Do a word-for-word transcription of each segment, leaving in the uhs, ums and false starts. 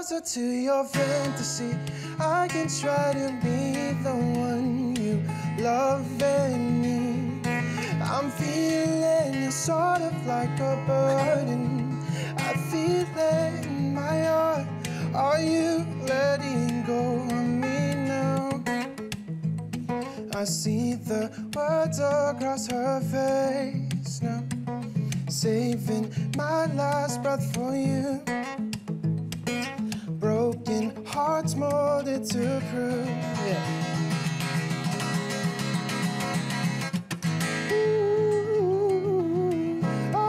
closer to your fantasy. I can try to be the one you love and need. I'm feeling you sort of like a burden. I feel it in my heart. Are you letting go of me now? I see the words across her face now, saving my last breath for you. Broken hearts molded to prove, yeah. Ooh,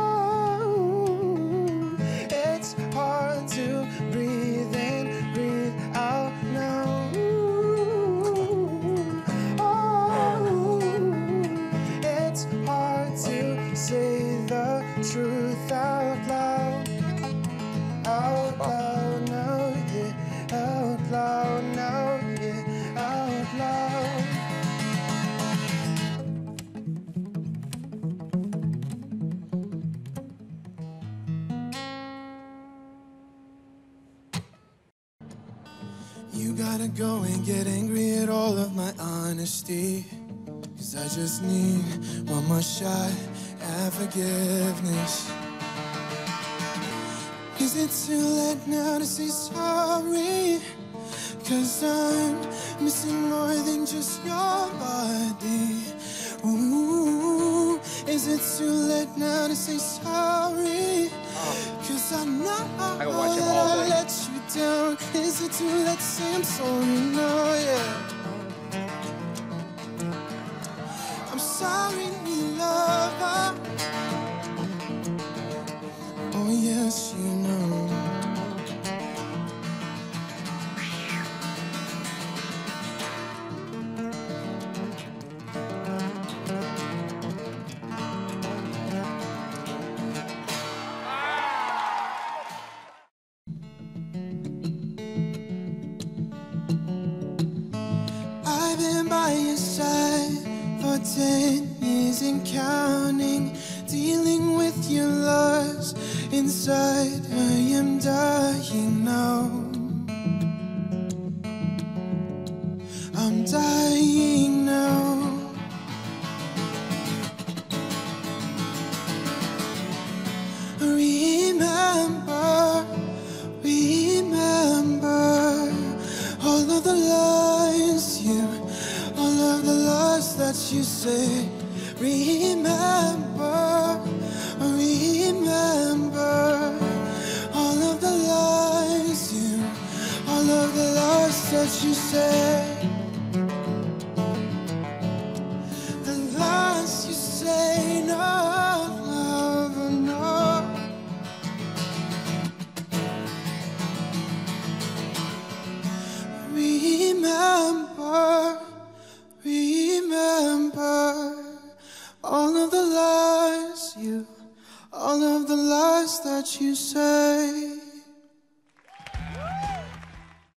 oh, it's hard to breathe in, breathe out now. Ooh, oh, it's hard to say the truth out loud, out loud now, yeah, out loud now, yeah, out loud. You gotta go and get angry at all of my honesty, 'cause I just need one more shot at forgiveness. Is it too late now to say sorry? 'Cause I'm missing more than just your body. Ooh, is it too late now to say sorry? 'Cause I know I let you down. Is it too late to say I'm sorry now? Yeah, I'm sorry, lover. Oh yes, you know. I've been by your side for ten years and counting, dealing with your loss inside. I am dying now. I'm dying now. Remember, remember all of the lies you, all of the lies that you say. Remember, remember all of the lies you, all of the lies that you say. The lies you say, no, love, no. Remember, remember all of the lies you, all of the lies that you said.